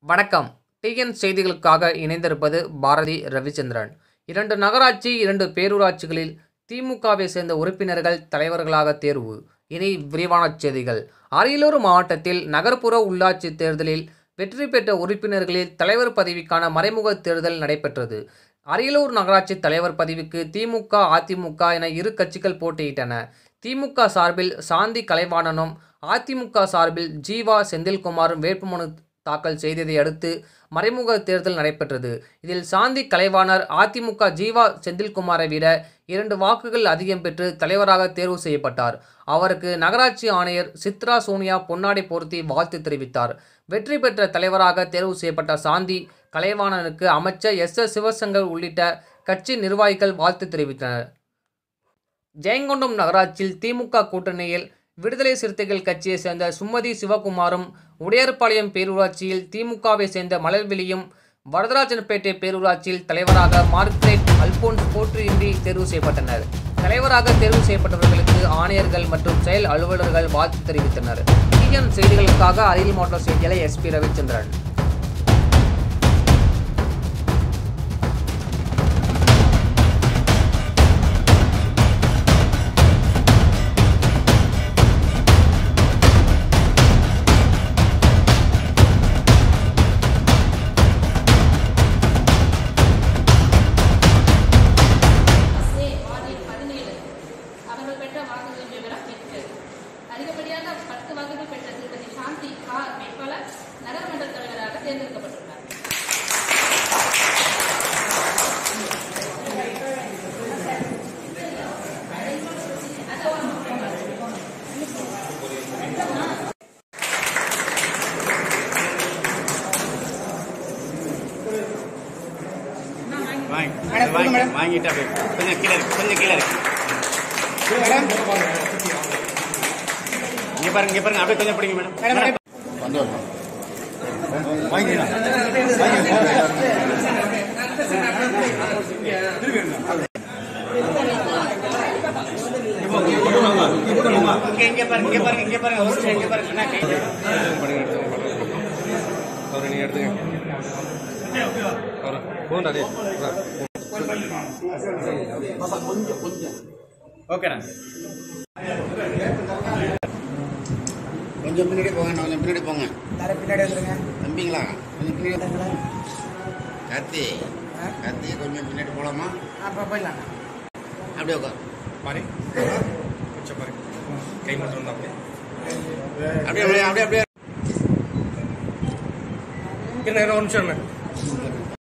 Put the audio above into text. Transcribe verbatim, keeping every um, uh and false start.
வணக்கம். டிஎன் செய்திகளுக்காக இணைந்திருப்பது பாரதி ரவிச்சந்திரன். இரண்டு நகராட்சி, இரண்டு பேரூராட்சிகளில் திமுகவை சேர்ந்த உறுப்பினர்கள் தலைவர்களாக தேர்வு. இனி விரிவான செய்திகள். அரியலூர் மாவட்டத்தில் நகர்ப்புற உள்ளாட்சி தேர்தலில் வெற்றி பெற்ற உறுப்பினர்களில் தலைவர் பதவிக்கான மறைமுக தேர்தல் நடைபெற்றது. அரியலூர் நகராட்சி தலைவர் பதவிக்கு திமுக, அதிமுக என இரு கட்சிகள் போட்டியிட்டன. திமுக சார்பில் சாந்தி கலைவாணனும், அதிமுக சார்பில் ஜீவா செந்தில்குமாரும் வேட்புமனு தாக்கல் செய்ததை அடுத்து மறைமுக தேர்தல் நடைபெற்றது. இதில் சாந்தி கலைவாணர் அதிமுக ஜீவா செந்தில்குமாரை விட இரண்டு வாக்குகள் அதிகம் பெற்று தலைவராக தேர்வு செய்யப்பட்டார். அவருக்கு நகராட்சி ஆணையர் சித்ரா சோனியா பொன்னாடை போர்த்தி வாழ்த்து தெரிவித்தார். வெற்றி பெற்ற தலைவராக தேர்வு செய்யப்பட்ட சாந்தி கலைவாணனுக்கு அமைச்சர் எஸ் எஸ் சிவசங்கர் உள்ளிட்ட கட்சி நிர்வாகிகள் வாழ்த்து தெரிவித்தனர். ஜெயங்கொண்டம் நகராட்சியில் திமுக கூட்டணியில் விடுதலை சிறுத்தைகள் கட்சியை சேர்ந்த சுமதி சிவகுமாரும், உடையார்பாளையம் பேரூராட்சியில் திமுகவை சேர்ந்த மலர்விழியும், வரதராஜன்பேட்டை பேரூராட்சியில் தலைவராக மார்க்ரெட் அல்போன்ஸ் போற்றியின்றி தேர்வு செய்யப்பட்டனர். தலைவராக தேர்வு செய்யப்பட்டவர்களுக்கு ஆணையர்கள் மற்றும் செயல் அலுவலர்கள் வாழ்த்து தெரிவித்தனர். டிஎன் செய்திகளுக்காக அரியல் மாவட்ட செய்தியாளர் எஸ் பி ரவிச்சந்திரன். அதிகப்படியாக பத்து வாக்குகள் பெற்ற திருமதி சாந்தி கார் வேட்பாளர் நகரமன்ற தலைவராக தேர்ந்தெடுக்கப்பட்டுள்ளார். வாங்கிட்டா கொஞ்சம் கீழே இருக்கு, கொஞ்சம் கீழே இருக்கு. இங்க பாருங்க, இங்க பாருங்க, அப்படியே கொஞ்சம் பிடிங்க மேடம். இங்க பாருங்க, இங்க பாருங்க, இங்க பாருங்க, ஒரு இங்க பாருங்க. நீ எடுத்துங்க. ஓகேண்ணா, கொஞ்சம் பின்னாடி போங்க, கொஞ்சம் பின்னாடி போங்க. பின்னாடி வந்துருங்க தம்பிங்களா, கொஞ்சம் பின்னாடி. கத்தி கத்தி கொஞ்சம் பின்னாடி போகலாமா? போயிடலாம். அப்படியே உட்கார் பாரு, கொஞ்சம் பாரு, கை மட்டும் இருந்தா அப்படியே அப்படியே அப்படியே அப்படியே ஒரு நிமிஷம்.